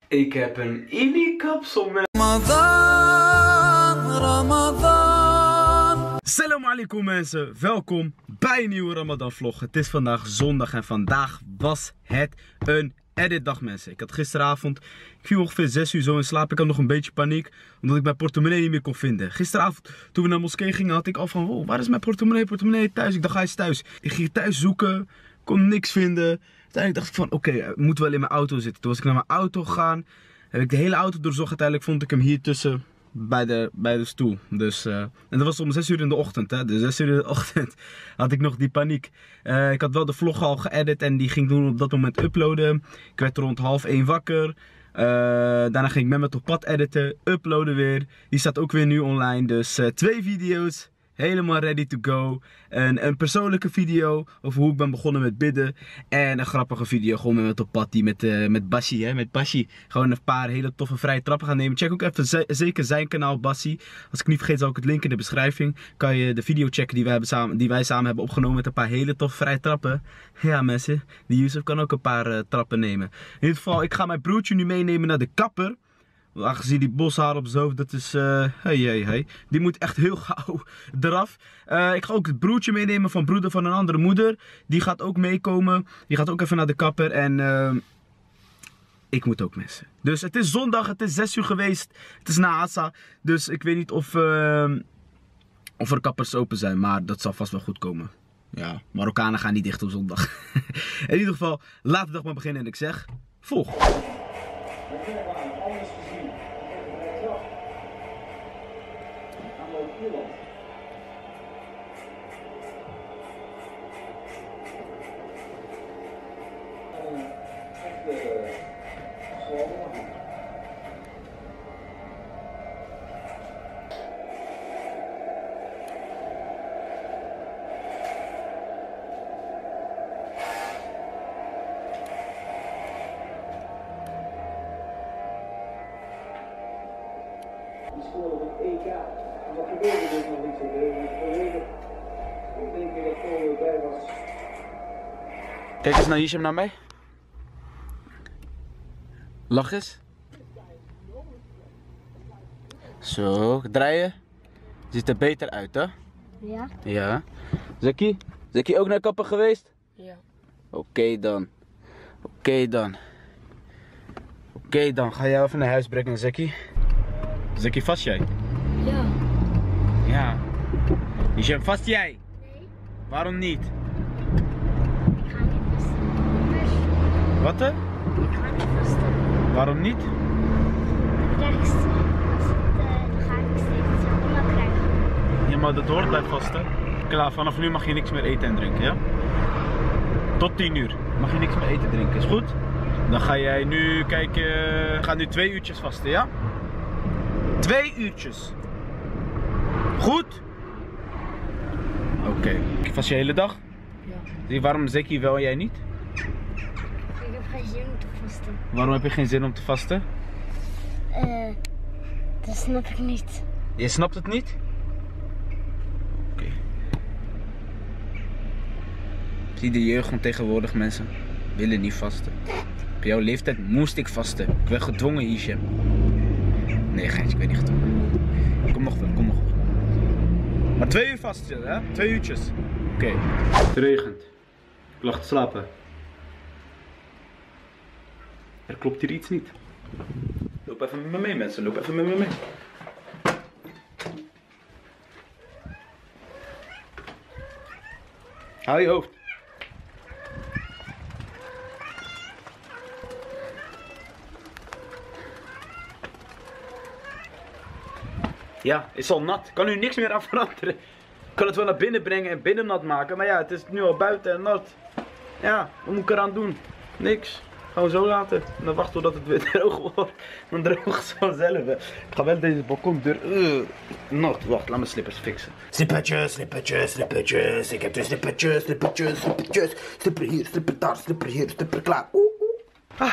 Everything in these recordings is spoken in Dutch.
Ik heb een Ini-kapsel met Ramadan. Salam alaikum mensen, welkom bij een nieuwe Ramadan vlog. Het is vandaag zondag en vandaag was het een editdag mensen. Ik had gisteravond, ik viel ongeveer 6 uur zo in slaap. Ik had nog een beetje paniek, omdat ik mijn portemonnee niet meer kon vinden. Gisteravond, toen we naar moskee gingen, had ik al van, wow, waar is mijn portemonnee thuis? Ik dacht, hij is thuis. Ik ging thuis zoeken, kon niks vinden. Uiteindelijk dacht ik van, oké, het moet wel in mijn auto zitten. Toen was ik naar mijn auto gegaan, heb ik de hele auto doorzocht. Uiteindelijk vond ik hem hier tussen, bij de stoel. Dus, en dat was om 6 uur in de ochtend. Hè? Dus 6 uur in de ochtend had ik nog die paniek. Ik had wel de vlog al geëdit en die ging toen op dat moment uploaden. Ik werd rond 12:30 wakker. Daarna ging ik met me op pad editen, uploaden weer. Die staat ook weer nu online. Dus 2 video's. Helemaal ready to go. Een persoonlijke video over hoe ik ben begonnen met bidden. En een grappige video gewoon met op pad die met Bassi. Hè? Met Bassi. Gewoon een paar hele toffe vrije trappen gaan nemen. Check ook even zeker zijn kanaal Bassi. Als ik niet vergeet zal ik het link in de beschrijving. Kan je de video checken die wij samen hebben opgenomen met een paar hele toffe vrije trappen. Ja mensen, die Yusuf kan ook een paar trappen nemen. In ieder geval, ik ga mijn broertje nu meenemen naar de kapper. Aangezien die boshaar op zijn hoofd, dat is, hey. Die moet echt heel gauw eraf. Ik ga ook het broertje meenemen van broeder van een andere moeder. Die gaat ook meekomen. Die gaat ook even naar de kapper en ik moet ook mensen. Dus het is zondag, het is 6 uur geweest. Het is na Asa. Dus ik weet niet of er kappers open zijn, maar dat zal vast wel goed komen. Ja, Marokkanen gaan niet dicht op zondag. In ieder geval, laten we toch maar beginnen en ik zeg, volg. Die scoorde op het EK. En dat gebeurde dus nog niet zo heel. Ik denk dat ik er bij was. Kijk eens naar Hisham, naar mij. Lach eens. Zo, draaien. Ziet er beter uit, hè? Ja. Ja. Zeki? Zeki ook naar kapper geweest? Ja. Oké dan. Oké dan. Ga jij even naar huis brengen, Zeki? Zeki, vast jij? Ja. Ja. Hisham, vast jij? Nee. Waarom niet? Ik ga niet vasten. Wat hè? Ik ga niet vasten. Waarom niet? Rechts. Dan ga ik steeds honger krijgen. Ja, maar dat hoort bij vasten. Klaar, vanaf nu mag je niks meer eten en drinken, ja? Tot 10 uur mag je niks meer eten en drinken, is goed? Dan ga jij nu kijken, ga nu 2 uurtjes vasten, ja? 2 uurtjes. Goed? Oké. Vast je hele dag? Ja. Zie je waarom Zeki wel en jij niet? Ik heb geen zin om te vasten. Waarom heb je geen zin om te vasten? Dat snap ik niet. Je snapt het niet? Oké. Zie de jeugd van tegenwoordig mensen willen niet vasten. Op jouw leeftijd moest ik vasten. Ik werd gedwongen, Hisham. Nee, geintje, ik ben niet gedwongen. Kom nog wel. Maar 2 uur vasten, hè? 2 uurtjes. Oké. Het regent. Ik lag te slapen. Er klopt hier iets niet. Loop even met me mee, mensen. Loop even met me mee. Haal je hoofd. Ja, is al nat. Kan nu niks meer aan veranderen. Ik kan het wel naar binnen brengen en binnen nat maken. Maar ja, het is nu al buiten en nat. Ja, wat moet ik eraan doen? Niks. Gewoon zo laten. En dan wachten totdat het weer droog wordt. Dan droogt het vanzelf. Ik ga wel deze balkondeur. Nat. Wacht, laat mijn slippers fixen. Slippertjes. Ik heb 2 slippertjes. Slipper hier, slipper daar, slipper hier, slipper klaar. Ah.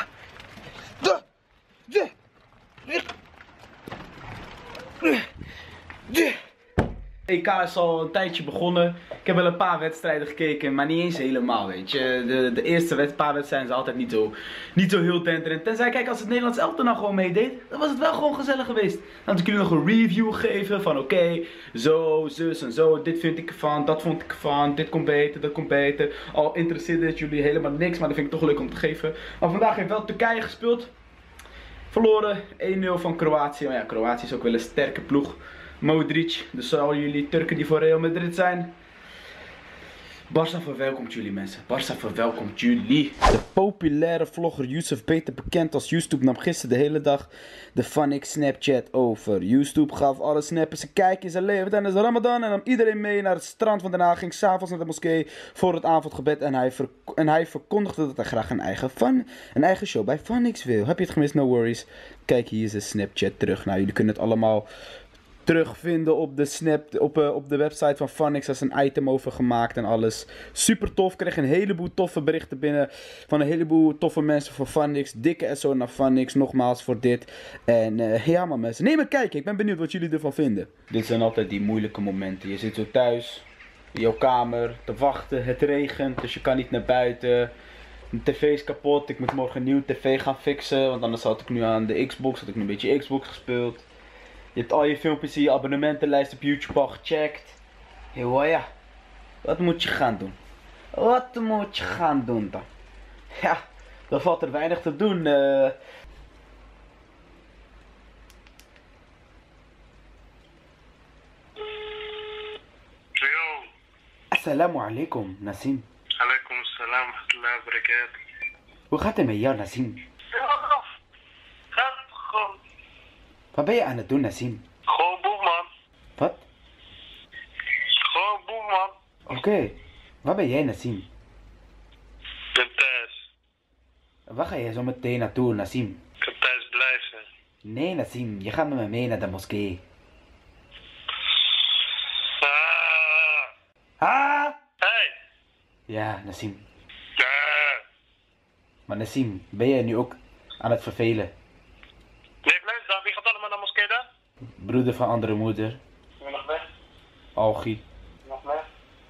EK is al een tijdje begonnen. Ik heb wel een paar wedstrijden gekeken, maar niet eens helemaal, weet je. De eerste paar wedstrijden zijn altijd niet zo heel tenterend. Tenzij, kijk, als het Nederlands elftal nou gewoon meedeed, dan was het wel gewoon gezellig geweest. Dan had ik jullie nog een review geven van oké, zo, zus en zo, dit vind ik ervan, dat vond ik ervan, dit komt beter, dat komt beter. Al interesseerde het jullie helemaal niks, maar dat vind ik toch leuk om te geven. Maar vandaag heeft wel Turkije gespeeld. Verloren 1-0 van Kroatië. Maar ja, Kroatië is ook wel een sterke ploeg. Modric, dus al jullie Turken die voor Real Madrid zijn. Barça verwelkomt jullie, mensen. Barça verwelkomt jullie. De populaire vlogger Yusuf, beter bekend als YouTube, nam gisteren de hele dag de Funix Snapchat over. YouTube gaf alle snappers een kijk in zijn leven tijdens de Ramadan en nam iedereen mee naar het strand van Den Haag. Ging s'avonds naar de moskee voor het avondgebed en hij verkondigde dat hij graag een eigen show bij Funix wil. Heb je het gemist? No worries. Kijk, hier is de Snapchat terug. Nou, jullie kunnen het allemaal terugvinden op de website van Funix. Daar is een item over gemaakt en alles. Super tof. Ik kreeg een heleboel toffe berichten binnen van een heleboel toffe mensen voor Funix. Dikke SO naar Funix. Nogmaals voor dit. En ja man mensen. Neem een kijkje. Ik ben benieuwd wat jullie ervan vinden. Dit zijn altijd die moeilijke momenten. Je zit zo thuis in jouw kamer te wachten. Het regent, dus je kan niet naar buiten. De tv is kapot. Ik moet morgen een nieuwe tv gaan fixen. Want anders had ik nu aan de Xbox. Had ik nu een beetje Xbox gespeeld. Je hebt al je filmpjes in je abonnementenlijst op YouTube al gecheckt. Heel ja. Wat moet je gaan doen? Wat moet je gaan doen dan? Ja, dan valt er weinig te doen. Yo. Assalamu alaikum, Nassim. Alaikum assalam wa rahmatullahi wa barakatuh. Hoe gaat het met jou, Nassim? Gaat gewoon. Wat ben je aan het doen, Nassim? Gewoon boef, man. Wat? Gewoon boef, man. Oké. Waar ben jij, Nassim? Ik ben thuis. Waar ga jij zo meteen naartoe, Nassim? Ik kan thuis blijven. Nee, Nassim. Je gaat met me mee naar de moskee. Ah! Hey. Ja, Nassim. Maar Nee, Nassim, ben jij nu ook aan het vervelen? blijf dan. Wie gaat allemaal naar moskee dan? Broeder van andere moeder. Ik ben nog weg. Algie. Nog weg.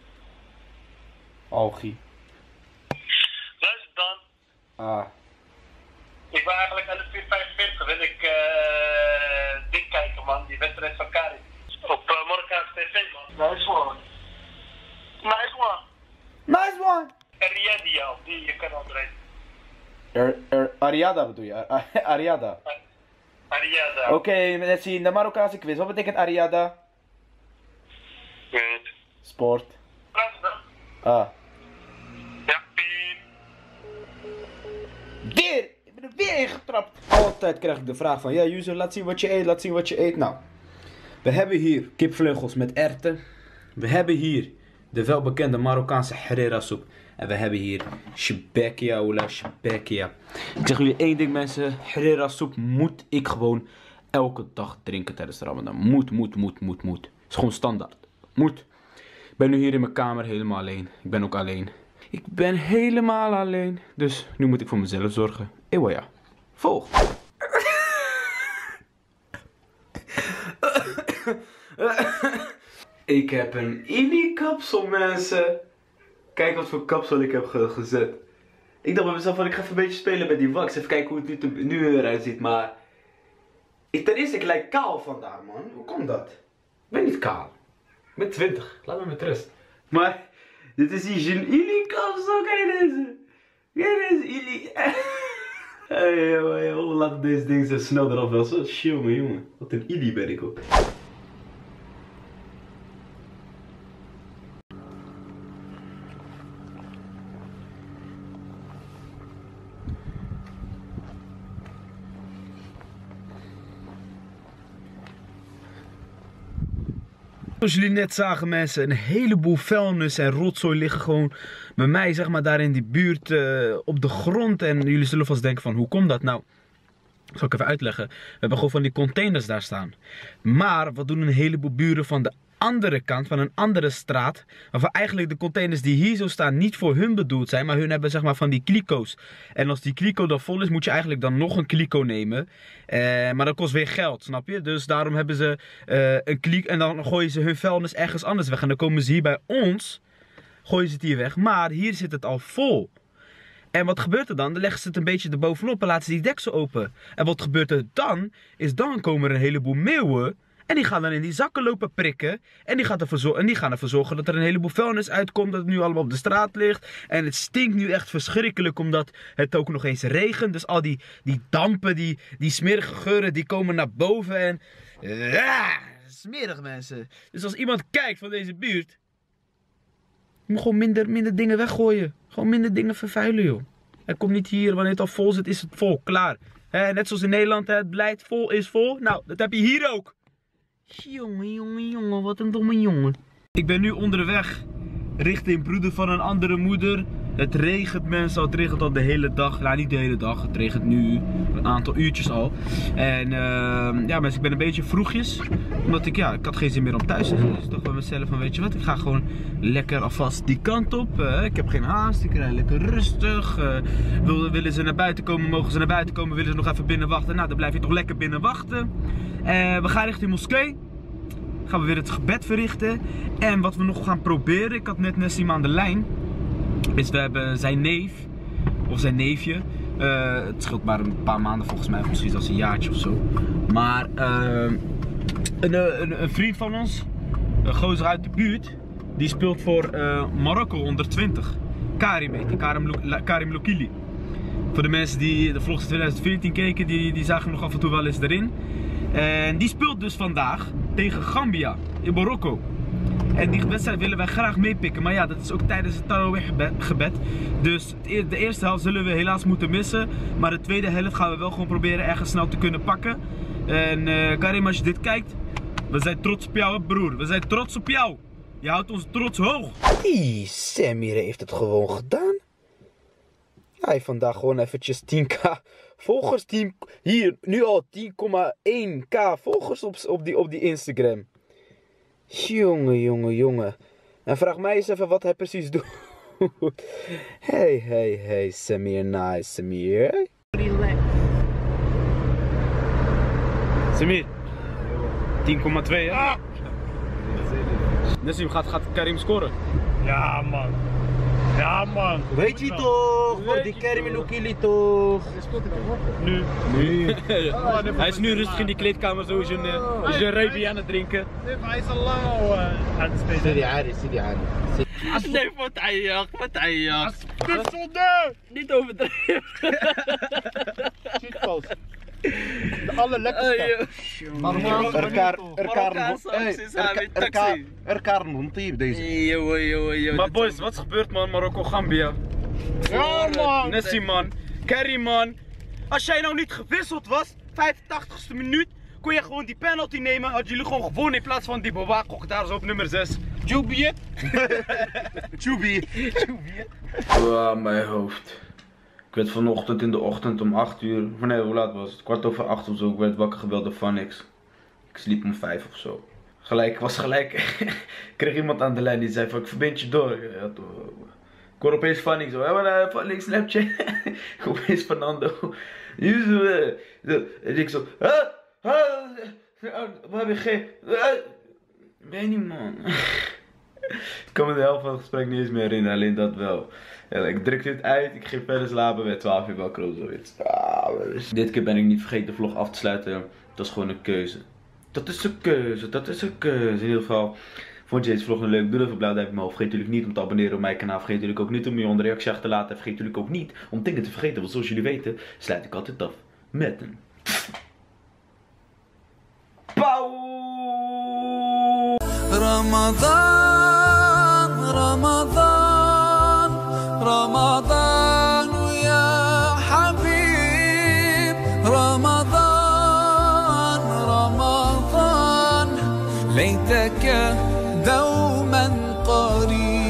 Algie. Luister dan. Ah. Ik ben eigenlijk 11:45. Wil ik ding kijken, man. Die wedstrijd van Kari. Op Marokkaanse TV, man. Nice one. Nice one. Nice one! Riyadia, op die kanaal draait. Ariada bedoel je? Ariada. Ariada. Oké, let's zien. De Marokkaanse quiz. Wat betekent Ariada? Nee. Sport. Luister dan. Ah. Ja, piep. Weer! Ik ben er weer in getrapt. Altijd krijg ik de vraag van, ja user, laat zien wat je eet, laat zien wat je eet. Nou, we hebben hier kipvleugels met erwten. We hebben hier de welbekende Marokkaanse Herrera soep. En we hebben hier shebekia, oula shebekia. Ik zeg jullie één ding mensen, Herrera soep moet ik gewoon elke dag drinken tijdens de Ramadan. Moet. Is gewoon standaard. Moet. Ik ben nu hier in mijn kamer helemaal alleen. Ik ben ook alleen. Ik ben helemaal alleen. Dus nu moet ik voor mezelf zorgen. Ewa ja. Volg. Ik heb een Ili-kapsel, mensen. Kijk wat voor kapsel ik heb gezet. Ik dacht bij mezelf van ik ga even een beetje spelen met die wax. Even kijken hoe het nu eruit ziet. Maar ten eerste, ik lijk kaal vandaag, man. Hoe komt dat? Ik ben niet kaal. Ik ben 20. Laat me met rust. Maar dit is die Ili-kapsel. Kijk deze. Kijk deze Ili. Hey, laat deze ding zo snel eraf wel. Zo jongen. Wat een Ili ben ik ook. Zoals jullie net zagen mensen, een heleboel vuilnis en rotzooi liggen gewoon bij mij zeg maar daar in die buurt op de grond. En jullie zullen vast denken van hoe komt dat nou? Dat zal ik even uitleggen. We hebben gewoon van die containers daar staan. Maar wat doen een heleboel buren van de andere kant, van een andere straat. Waarvan eigenlijk de containers die hier zo staan niet voor hun bedoeld zijn. Maar hun hebben zeg maar van die kliko's. En als die kliko dan vol is, moet je eigenlijk dan nog een kliko nemen. Maar dat kost weer geld, snap je? Dus daarom hebben ze een kliko. En dan gooien ze hun vuilnis ergens anders weg. En dan komen ze hier bij ons, gooien ze het hier weg. Maar hier zit het al vol. En wat gebeurt er dan? Dan leggen ze het een beetje erbovenop en laten ze die deksel open. En wat gebeurt er dan? Dan komen er een heleboel meeuwen. En die gaan dan in die zakken lopen prikken. En die gaan ervoor zorgen dat er een heleboel vuilnis uitkomt. Dat het nu allemaal op de straat ligt. En het stinkt nu echt verschrikkelijk omdat het ook nog eens regent. Dus al die dampen, die smerige geuren, die komen naar boven. En smerig mensen. Dus als iemand kijkt van deze buurt, je moet gewoon minder dingen weggooien. Gewoon minder dingen vervuilen, joh. Het komt niet hier, wanneer het al vol zit, is het vol. Klaar. Net zoals in Nederland, het beleid vol is vol. Nou, dat heb je hier ook. Jongen, wat een domme jongen. Ik ben nu onderweg richting broeder van een andere moeder. Het regent mensen, het regent al de hele dag. Nou, niet de hele dag, het regent nu een aantal uurtjes al. En ja mensen, ik ben een beetje vroegjes. Omdat ik had geen zin meer om thuis te zijn. Dus ik dacht bij mezelf van, weet je wat, ik ga gewoon lekker alvast die kant op. Ik heb geen haast, ik rijd lekker rustig. Willen ze naar buiten komen, mogen ze naar buiten komen. Willen ze nog even binnen wachten, nou dan blijf je toch lekker binnen wachten. We gaan richting moskee. Gaan we weer het gebed verrichten. En wat we nog gaan proberen, ik had net Nessim aan de lijn. Dus we hebben zijn neef, of zijn neefje. Het scheelt maar een paar maanden volgens mij, misschien zelfs een jaartje of zo. Maar een vriend van ons, een gozer uit de buurt, die speelt voor Marokko onder 20. Karim heet hij, Karim Lokili. Voor de mensen die de vlogs 2014 keken, die zagen nog af en toe wel eens erin. En die speelt dus vandaag tegen Gambia in Marokko. En die wedstrijd willen wij graag meepikken. Maar ja, dat is ook tijdens het Tarawih-gebed. Dus de eerste helft zullen we helaas moeten missen. Maar de tweede helft gaan we wel gewoon proberen ergens snel te kunnen pakken. En Karim, als je dit kijkt, we zijn trots op jou, broer. We zijn trots op jou. Je houdt ons trots hoog. Die Samir heeft het gewoon gedaan. Hij heeft vandaag gewoon eventjes 10k volgers. Hier, nu al 10,1k volgers op die Instagram. Jongen. En vraag mij eens even wat hij precies doet. Hey, Samir, nice, Samir. Samir, 10,2 ja. Nessim, gaat Karim scoren? Ja man. Weet je toch, voor die Karim Lokili toch? Nu. Hij is nu rustig in die kleedkamer zo zijn rijbie aan het drinken. Hij is al lang al aan het spelen. Sidi Ari. Nee, wat ayyak. Dit is zonde! Niet overdreven. Cheatpost. De allerlekkerste. Maar boys, wat is gebeurd man? Marokko-Gambia. Ja man! Nessim man, Karim man. Als jij nou niet gewisseld was, 85ste minuut, kon je gewoon die penalty nemen. Had jullie gewoon gewonnen in plaats van die Bawakok daar zo op nummer 6. Jubiet! Mijn hoofd. Ik werd vanochtend in de ochtend om 8 uur, nee hoe laat was het? 7:15 of zo, ik werd wakker gebeld door Vanix. Ik sliep om 5 of zo. Ik kreeg iemand aan de lijn die zei van ik verbind je door. Ja, ik hoor opeens Vanix zo, Vanix Snapchat. Ik hoor opeens Fernando. En ik zo, waar heb je geen... Ben je niet man. Ik kan me de helft van het gesprek niet eens meer herinneren, alleen dat wel. Ja, ik drukte het uit, ik ging verder slapen, werd 12 uur wakker of zoiets. Dit keer ben ik niet vergeten de vlog af te sluiten. Dat is gewoon een keuze. Dat is een keuze. In ieder geval, vond je deze vlog een leuk? Doe even blauw duimpje omhoog. Vergeet natuurlijk niet om te abonneren op mijn kanaal. Vergeet natuurlijk ook niet om je onder reactie achter te laten. Vergeet natuurlijk ook niet om dingen te vergeten. Want zoals jullie weten, sluit ik altijd af met een... Pauw! رمضان يا حبيب رمضان ليتك دوما قريب